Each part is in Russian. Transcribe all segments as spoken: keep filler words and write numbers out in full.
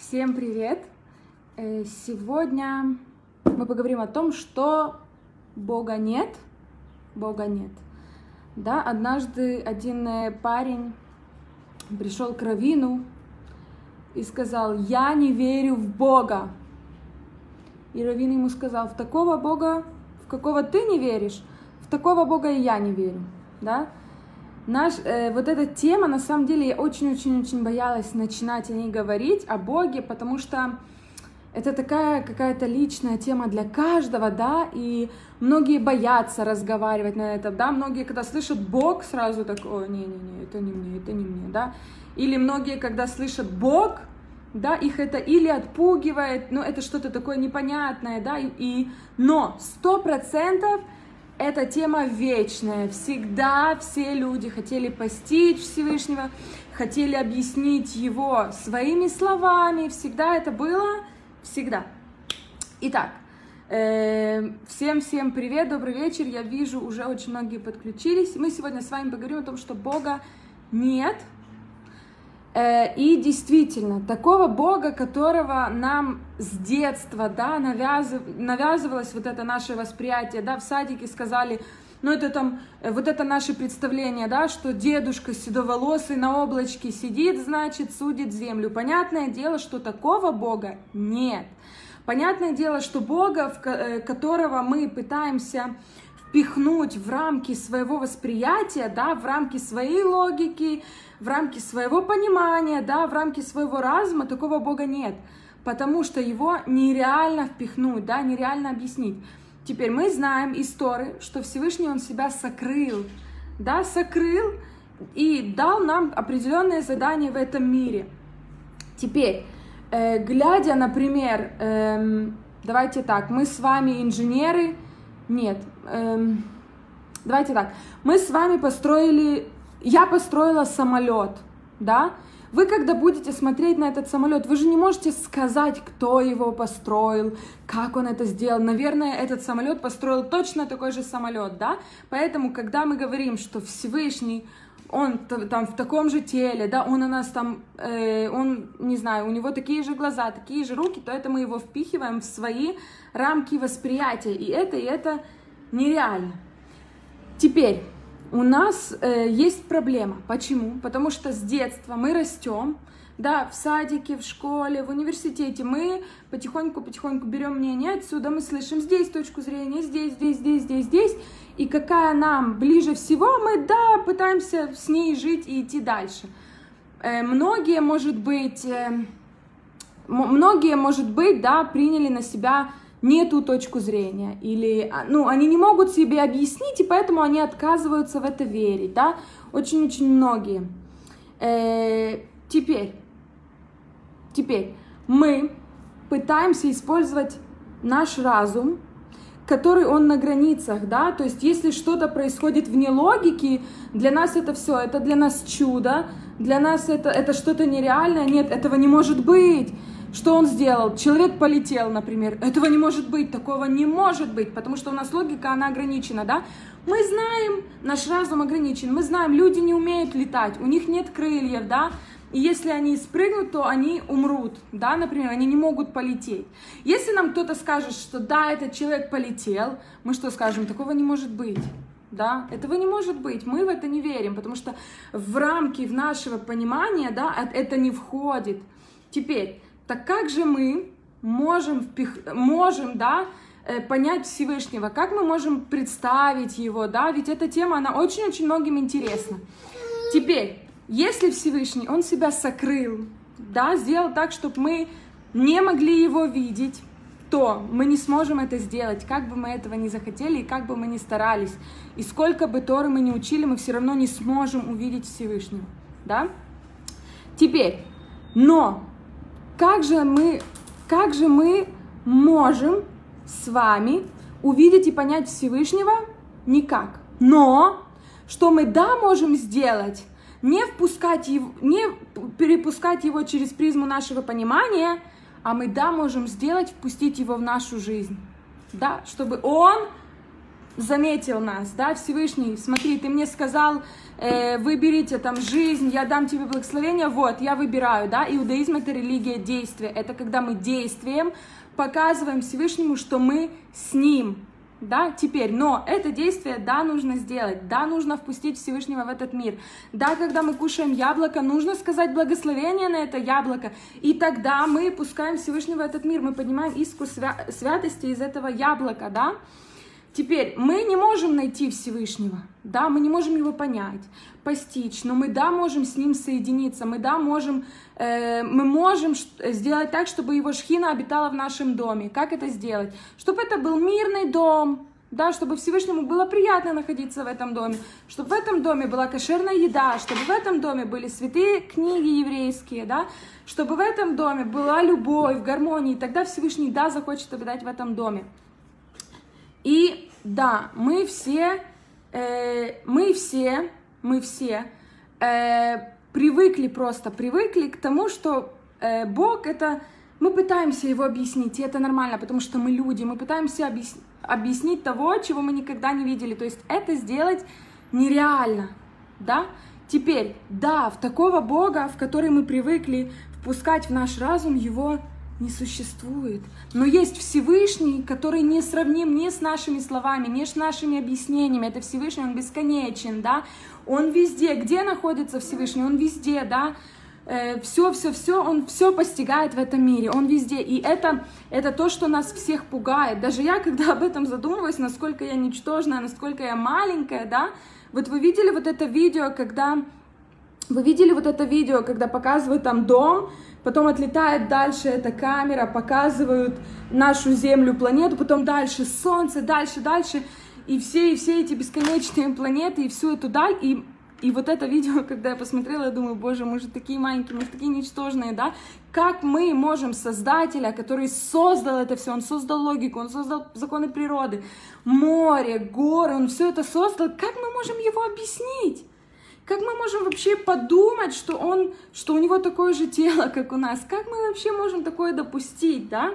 Всем привет! Сегодня мы поговорим о том, что Бога нет, Бога нет. Да, однажды один парень пришел к раввину и сказал: «Я не верю в Бога». И раввин ему сказал: «В такого Бога, в какого ты не веришь, в такого Бога и я не верю». Да? Наш, э, вот эта тема, на самом деле, я очень-очень-очень боялась начинать о ней говорить, о Боге, потому что это такая какая-то личная тема для каждого, да, и многие боятся разговаривать на это, да, многие, когда слышат Бог, сразу так: «О, не-не-не, это не мне, это не мне», да, или многие, когда слышат Бог, да, их это или отпугивает, ну, это что-то такое непонятное, да, и, и но сто процентов эта тема вечная. Всегда все люди хотели постичь Всевышнего, хотели объяснить Его своими словами. Всегда это было, всегда. Итак, всем-всем привет, добрый вечер. Я вижу, уже очень многие подключились. Мы сегодня с вами поговорим о том, что Бога нет. И действительно, такого Бога, которого нам с детства, да, навязыв... навязывалось вот это наше восприятие, да, в садике сказали, ну это там, вот это наше представление, да, что дедушка седоволосый на облачке сидит, значит, судит землю. Понятное дело, что такого Бога нет. Понятное дело, что Бога, в которого мы пытаемся впихнуть в рамки своего восприятия, да, в рамки своей логики, в рамки своего понимания, да, в рамки своего разума, такого Бога нет, потому что его нереально впихнуть, да, нереально объяснить. Теперь мы знаем из Торы, что Всевышний Он себя сокрыл, да, сокрыл и дал нам определенные задания в этом мире. Теперь, э, глядя, например, э, давайте так, мы с вами инженеры, нет, э, давайте так, мы с вами построили... Я построила самолет, да? Вы, когда будете смотреть на этот самолет, вы же не можете сказать, кто его построил, как он это сделал. Наверное, этот самолет построил точно такой же самолет, да? Поэтому, когда мы говорим, что Всевышний, он там в таком же теле, да, он у нас там, э, он, не знаю, у него такие же глаза, такие же руки, то это мы его впихиваем в свои рамки восприятия. И это, и это нереально. Теперь... У нас э, есть проблема. Почему? Потому что с детства мы растем, да, в садике, в школе, в университете. Мы потихоньку-потихоньку берем мнение отсюда, мы слышим здесь точку зрения, здесь, здесь, здесь, здесь, здесь. И какая нам ближе всего, мы, да, пытаемся с ней жить и идти дальше. Э, многие, может быть, э, многие, может быть, да, приняли на себя не ту точку зрения, или, ну, они не могут себе объяснить, и поэтому они отказываются в это верить, да, очень-очень многие. Э, теперь, теперь мы пытаемся использовать наш разум, который он на границах, да, то есть если что-то происходит вне логики, для нас это все, это для нас чудо, для нас это, это что-то нереальное, нет, этого не может быть. Что он сделал? Человек полетел, например. Этого не может быть, такого не может быть, потому что у нас логика, она ограничена, да? Мы знаем, наш разум ограничен, мы знаем, люди не умеют летать, у них нет крыльев, да? И если они спрыгнут, то они умрут, да, например, они не могут полететь. Если нам кто-то скажет, что да, этот человек полетел, мы что скажем? Такого не может быть. Да, этого не может быть, мы в это не верим, потому что в рамки в нашего понимания, да, это не входит. Теперь, так как же мы можем, впих... можем, да, понять Всевышнего, как мы можем представить Его, да, ведь эта тема, она очень-очень многим интересна. Теперь, если Всевышний, Он себя сокрыл, да, сделал так, чтобы мы не могли Его видеть, то мы не сможем это сделать, как бы мы этого не захотели и как бы мы ни старались. И сколько бы Торы мы не учили, мы все равно не сможем увидеть Всевышнего, да. Теперь, но... Как же мы, как же мы можем с вами увидеть и понять Всевышнего? Никак. Но что мы да можем сделать, не впускать его, не перепускать его через призму нашего понимания, а мы да можем сделать, впустить его в нашу жизнь, да, чтобы он заметил нас, да, Всевышний, смотри, ты мне сказал, э, выберите там жизнь, я дам тебе благословение, вот, я выбираю, да, иудаизм это религия действия, это когда мы действием показываем Всевышнему, что мы с Ним, да, теперь, но это действие, да, нужно сделать, да, нужно впустить Всевышнего в этот мир, да, когда мы кушаем яблоко, нужно сказать благословение на это яблоко, и тогда мы пускаем Всевышнего в этот мир, мы поднимаем искру свя святости из этого яблока, да. Теперь, мы не можем найти Всевышнего, да, мы не можем его понять, постичь, но мы, да, можем с ним соединиться, мы, да, можем, э, мы можем сделать так, чтобы его шхина обитала в нашем доме. Как это сделать? Чтобы это был мирный дом, да, чтобы Всевышнему было приятно находиться в этом доме, чтобы в этом доме была кошерная еда, чтобы в этом доме были святые книги еврейские, да, чтобы в этом доме была любовь, гармония, и тогда Всевышний, да, захочет обитать в этом доме. И да, мы все, э, мы все, мы все э, привыкли просто, привыкли к тому, что э, Бог это, мы пытаемся его объяснить, и это нормально, потому что мы люди, мы пытаемся объяс, объяснить того, чего мы никогда не видели, то есть это сделать нереально, да? Теперь, да, в такого Бога, в который мы привыкли впускать в наш разум, его не существует. Но есть Всевышний, который не сравним ни с нашими словами, ни с нашими объяснениями. Это Всевышний, он бесконечен, да. Он везде. Где находится Всевышний? Он везде, да. Все, все, все, он все постигает в этом мире. Он везде. И это, это то, что нас всех пугает. Даже я, когда об этом задумываюсь, насколько я ничтожная, насколько я маленькая, да. Вот вы видели вот это видео, когда... Вы видели вот это видео, когда показывают там дом, потом отлетает дальше эта камера, показывают нашу Землю, планету, потом дальше Солнце, дальше, дальше, и все, и все эти бесконечные планеты, и всю эту даль, и, и вот это видео, когда я посмотрела, я думаю, боже, мы же такие маленькие, мы же такие ничтожные, да, как мы можем Создателя, который создал это все, он создал логику, он создал законы природы, море, горы, он все это создал, как мы можем его объяснить? Как мы можем вообще подумать, что, он, что у него такое же тело, как у нас? Как мы вообще можем такое допустить, да?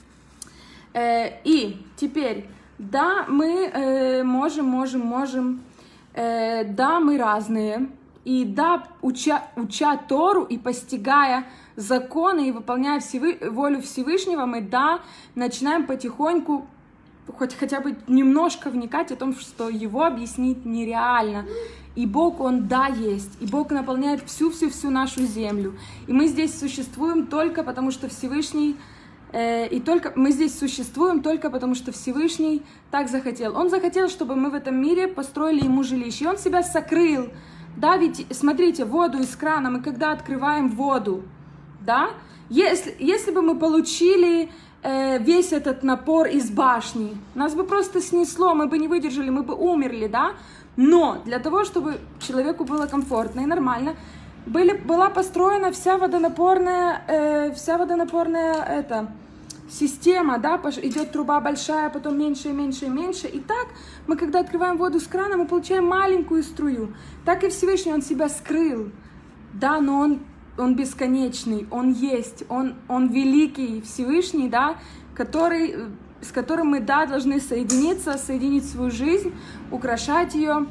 Э, и теперь, да, мы э, можем, можем, можем, э, да, мы разные, и да, уча, уча Тору и постигая законы и выполняя всевы, волю Всевышнего, мы, да, начинаем потихоньку хоть хотя бы немножко вникать о том, что его объяснить нереально. И Бог, Он, да, есть. И Бог наполняет всю-всю-всю нашу землю. И мы здесь существуем только потому, что Всевышний... Э, и только мы здесь существуем только потому, что Всевышний так захотел. Он захотел, чтобы мы в этом мире построили Ему жилище. И Он себя сокрыл. Да, ведь, смотрите, воду из крана, мы когда открываем воду, да, если, если бы мы получили... весь этот напор из башни, нас бы просто снесло, мы бы не выдержали, мы бы умерли, да, но для того, чтобы человеку было комфортно и нормально, были, была построена вся водонапорная, э, вся водонапорная эта, система, да, идет труба большая, потом меньше и меньше и меньше, и так мы, когда открываем воду с крана, мы получаем маленькую струю, так и Всевышний, Он себя скрыл, да, но Он Он бесконечный, Он есть, Он, он великий Всевышний, да, который, с которым мы, да, должны соединиться, соединить свою жизнь, украшать ее.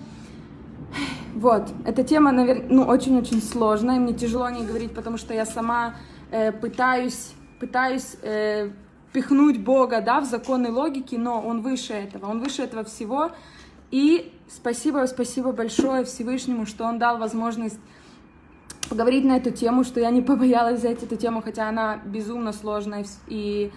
Вот, эта тема, наверное, ну, очень-очень сложная, мне тяжело о ней говорить, потому что я сама э, пытаюсь, пытаюсь э, пихнуть Бога, да, в законы логики, но Он выше этого, Он выше этого всего. И спасибо, спасибо большое Всевышнему, что Он дал возможность поговорить на эту тему, что я не побоялась взять эту тему, хотя она безумно сложная. И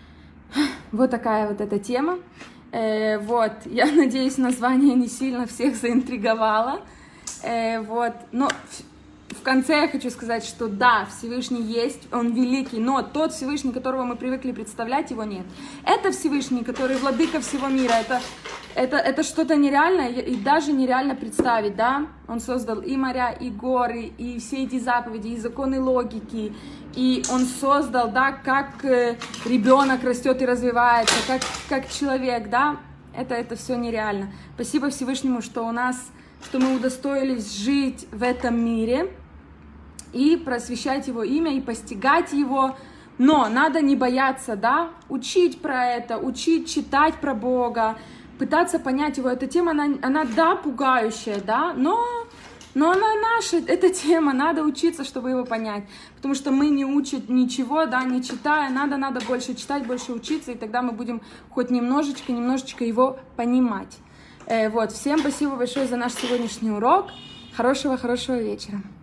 вот такая вот эта тема. Э, вот, я надеюсь, название не сильно всех заинтриговало. Э, вот, но в, в конце я хочу сказать, что да, Всевышний есть, Он великий, но тот Всевышний, которого мы привыкли представлять, его нет. Это Всевышний, который владыка всего мира, это, это, это что-то нереальное и даже нереально представить, да? Он создал и моря, и горы, и все эти заповеди, и законы логики, и Он создал, да, как ребенок растет и развивается, как, как человек, да? Это, это все нереально. Спасибо Всевышнему, что у нас, что мы удостоились жить в этом мире и просвещать Его имя, и постигать Его. Но надо не бояться, да, учить про это, учить читать про Бога, пытаться понять его. Эта тема, она, она да, пугающая, да, но, но она наша, эта тема, надо учиться, чтобы его понять. Потому что мы не учим ничего, да, не читая, надо, надо больше читать, больше учиться, и тогда мы будем хоть немножечко, немножечко его понимать. Э, вот, всем спасибо большое за наш сегодняшний урок. Хорошего, хорошего вечера.